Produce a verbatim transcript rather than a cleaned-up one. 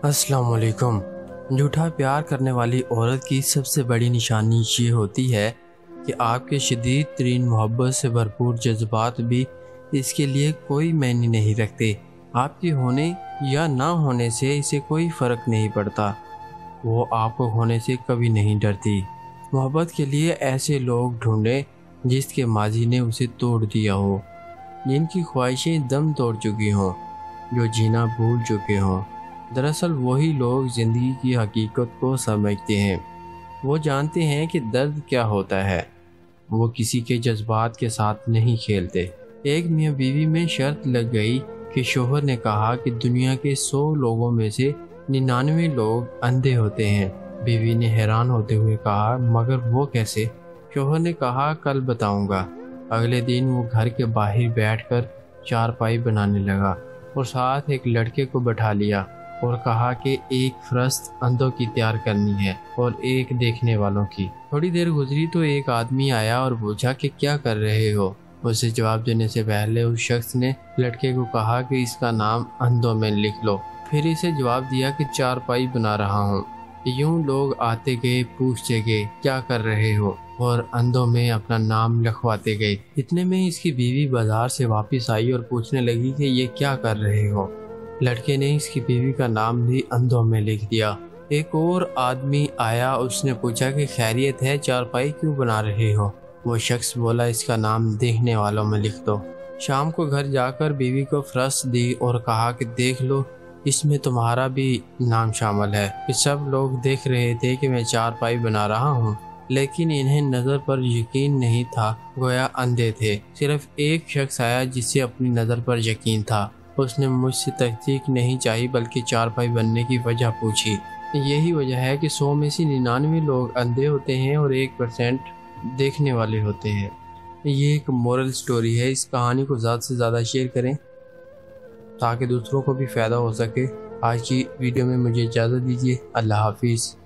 अस्सलाम वालेकुम। झूठा प्यार करने वाली औरत की सबसे बड़ी निशानी ये होती है कि आपके शदीद तरीन मोहब्बत से भरपूर जज्बात भी इसके लिए कोई मायने नहीं रखते। आपके होने या ना होने से इसे कोई फ़र्क नहीं पड़ता। वो आपको होने से कभी नहीं डरती। मोहब्बत के लिए ऐसे लोग ढूंढें जिसके माजी ने उसे तोड़ दिया हो, जिनकी ख्वाहिशें दम तोड़ चुकी हों, जो जीना भूल चुके हों। दरअसल वही लोग ज़िंदगी की हकीकत को समझते हैं। वो जानते हैं कि दर्द क्या होता है। वो किसी के जज्बात के साथ नहीं खेलते। एक मियाँ बीवी में शर्त लग गई कि शोहर ने कहा कि दुनिया के सौ लोगों में से निन्यानवे लोग अंधे होते हैं। बीवी ने हैरान होते हुए कहा, मगर वो कैसे? शोहर ने कहा, कल बताऊंगा। अगले दिन वो घर के बाहर बैठकर चारपाई बनाने लगा और साथ एक लड़के को बैठा लिया और कहा कि एक फरस्त अंधों की तैयार करनी है और एक देखने वालों की। थोड़ी देर गुजरी तो एक आदमी आया और पूछा कि क्या कर रहे हो। उसे जवाब देने से पहले उस शख्स ने लड़के को कहा कि इसका नाम अंधों में लिख लो। फिर इसे जवाब दिया कि चारपाई बना रहा हूँ। यूं लोग आते गए, पूछते गए क्या कर रहे हो, और अंधों में अपना नाम लिखवाते गए। इतने में इसकी बीवी बाजार से वापस आई और पूछने लगी कि ये क्या कर रहे हो। लड़के ने इसकी बीवी का नाम भी अंधों में लिख दिया। एक और आदमी आया, उसने पूछा कि खैरियत है, चारपाई क्यों बना रहे हो। वो शख्स बोला, इसका नाम देखने वालों में लिख दो। शाम को घर जाकर बीवी को फरस्त दी और कहा कि देख लो, इसमें तुम्हारा भी नाम शामिल है। कि सब लोग देख रहे थे कि मैं चारपाई बना रहा हूँ, लेकिन इन्हें नज़र पर यकीन नहीं था, गोया अंधे थे। सिर्फ एक शख्स आया जिसे अपनी नज़र पर यकीन था। उसने मुझसे तहकीक नहीं चाहिए बल्कि चारपाई बनने की वजह पूछी। यही वजह है कि सौ में से निन्यानवे लोग अंधे होते हैं और एक परसेंट देखने वाले होते हैं। ये एक मोरल स्टोरी है। इस कहानी को ज़्यादा से ज़्यादा शेयर करें ताकि दूसरों को भी फ़ायदा हो सके। आज की वीडियो में मुझे इजाज़त दीजिए। अल्लाह हाफिज़।